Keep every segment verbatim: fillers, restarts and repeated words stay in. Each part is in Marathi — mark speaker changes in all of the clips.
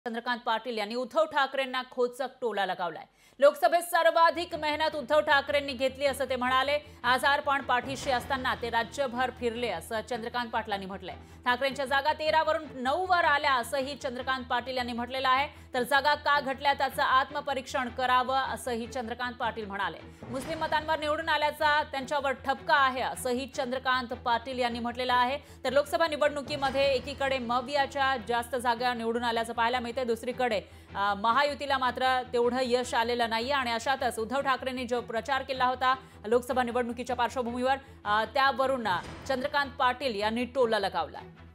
Speaker 1: चंद्रकांत पाटील यांनी उद्धव ठाकरेंना खोचक टोला लगावलाय। लोकसभेत सर्वाधिक मेहनत उद्धव ठाकरेंनी घेतली असं ते म्हणाले। आजारपण पाठीशी असताना ते राज्यभर फिरले असं चंद्रकांत पाटलांनी म्हटलंय। ठाकरेंच्या जागा तेरा वरून नऊ वर आल्या असंही चंद्रकांत पाटील यांनी म्हटलेलं आहे। तर जागा का घटल्या त्याचं आत्मपरीक्षण करावं असंही चंद्रकांत पाटील म्हणाले। मुस्लिम मतांवर निवडून आल्याचा त्यांच्यावर ठपका आहे असंही चंद्रकांत पाटील यांनी म्हटलेलं आहे। तर लोकसभा निवडणुकीमध्ये एकीकडे मवियाच्या जास्त जागा निवडून आल्याचं पाहायला मिळते, दुसरीकडे महायुतीला मात्र तेवढं यश आलेलं नाही आणि अशातच उद्धव ठाकरेंनी जो प्रचार केला होता लोकसभा निवडणुकीच्या पार्श्वभूमीवर त्यावरून चंद्रकांत पाटील यांनी टोला लगावला।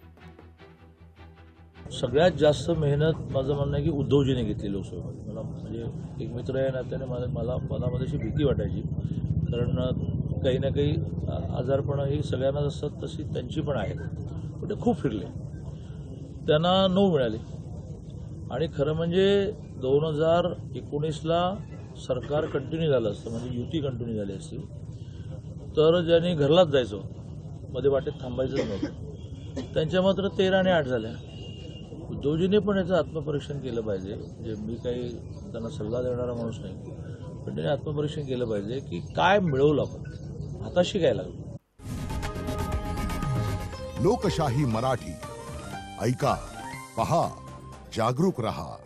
Speaker 2: सगळ्यात जास्त मेहनत माझं म्हणणं आहे की उद्धवजीने घेतली लोकसभेमध्ये। मला म्हणजे एक मित्र या नात्याने मला मला मनामध्ये अशी भीती वाटायची, कारण काही ना काही आजारपणं ही सगळ्यांनाच असतात तशी त्यांची पण आहेत, पण ते खूप फिरले, त्यांना नऊ मिळाले। आणि खरं म्हणजे दोन हजार एकोणीसला सरकार कंटिन्यू झालं असतं, म्हणजे युती कंटिन्यू झाली असती, तर ज्यांनी घरलाच जायचं मध्ये वाटेत थांबायचं नव्हतं त्यांच्या मात्र तेरा आणि आठ झाल्या। उद्धवजीने पण याचं आत्मपरीक्षण केलं पाहिजे। म्हणजे मी काही त्यांना सल्ला देणारा माणूस नाही, पण त्यांनी आत्मपरीक्षण केलं पाहिजे की काय मिळवलं आपण, हाताशी काय लागलं।
Speaker 3: लोकशाही मराठी ऐका, पहा, जागरूक रहा।